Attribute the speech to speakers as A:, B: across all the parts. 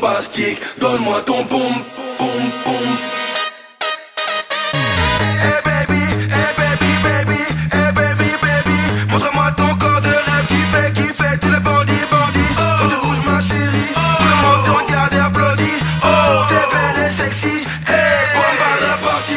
A: bombastique, donne-moi ton boom, boom, boom. Hey baby, hey baby, baby, hey baby, baby. Montre-moi ton corps de rêve qui fait tous les bandits, bandits. Quand tu bouges ma chérie, tout le monde te regarde et applaudit. Oh, t'es belle et sexy, hey, bomba de la partie.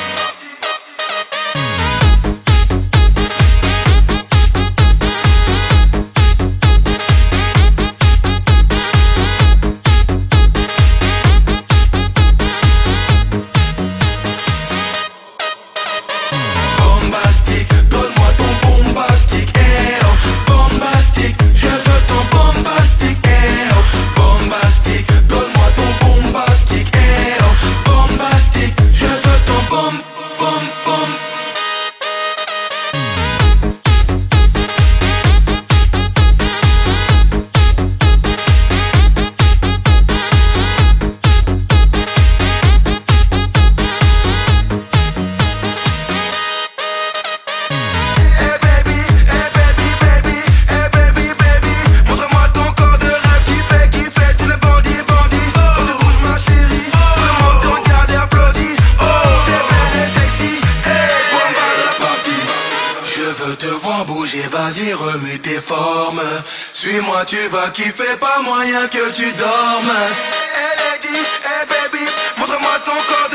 A: Vas-y, remue tes formes. Suis-moi, tu vas kiffer, pas moyen que tu dormes. Hey lady, hey baby, montre-moi ton corps.